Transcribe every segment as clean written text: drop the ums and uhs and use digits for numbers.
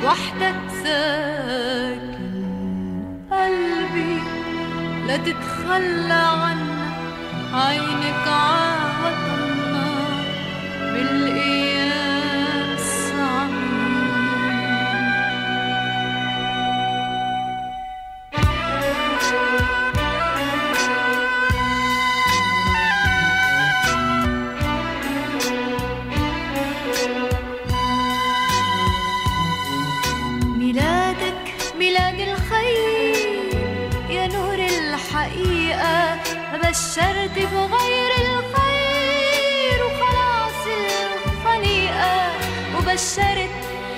وحدك ساكن قلبي، لا تتخلى عنا عينك عوضنا بالأيام الصعبة. ميلاد الخير يا نور الحقيقة، بشرت بغير الخير وخلاص الخليقة، وبشرت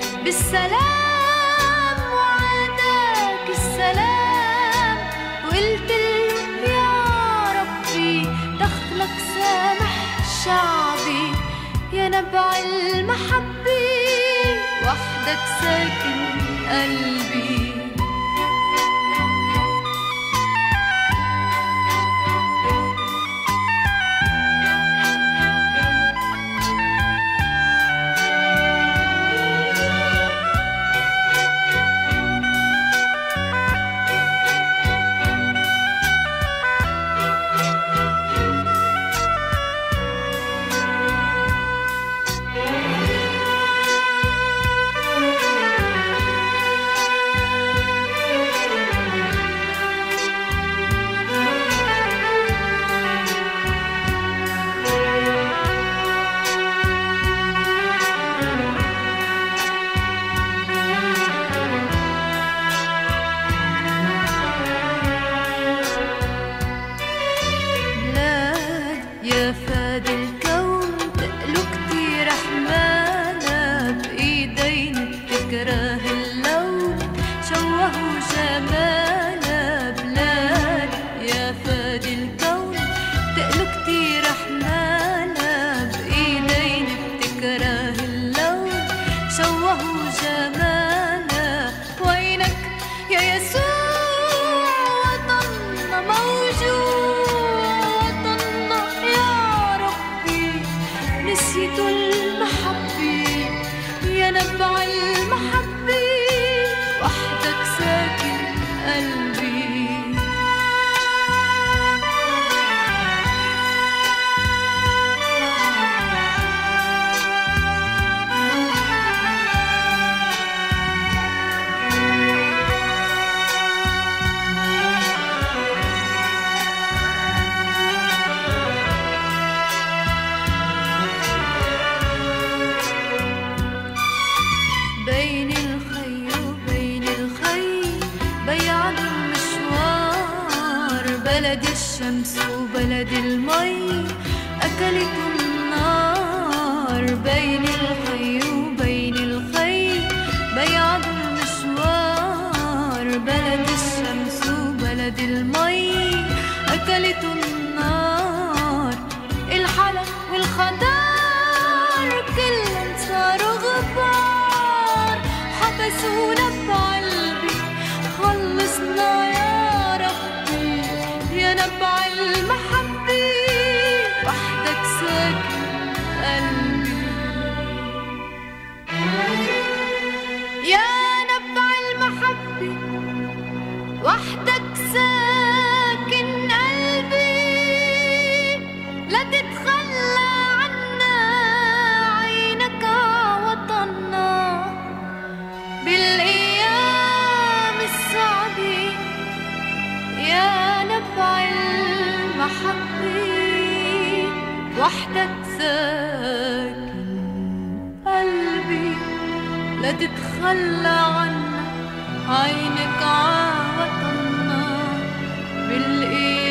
بالسلام وعداك السلام، وقلت يا ربي دخلك سامح شعبي يا نبع المحبة، وحدك ساكن قلبي. يا فادي الكون تقلو كتير أحمالها، بإيدين بتكره اللون شوهوا جمالها. بلاد يا فادي الكون تقلو كتير أحمالها، بإيدين بتكره اللون شوهوا جمالها. وينك يا يسوع وطننا موجود، نسيت المحبة يا نبع المحبة، وحدك ساكن قلبي. بين الخير وبين الخير بيعنا المشوار، بلد الشمس وبلد المي أكلت النار. بين الخير وبين الخير بيعنا المشوار، بلد الشمس وبلد المي أكلت النار. الحلق والخضار كلهم صاروا غبار، حبسونا بقلبي خلصنا يا ربي يا نبع المحبة، وحدك ساكن قلبي. يا نبع المحبة وحدك ساكن قلبي، لا تتخلى عنا عينك عوضنا بالأيام الصعبة يا نبع المحبة، وحدك ساكن قلبي. لا تتخلى عنا عينك عوضنا بالأيام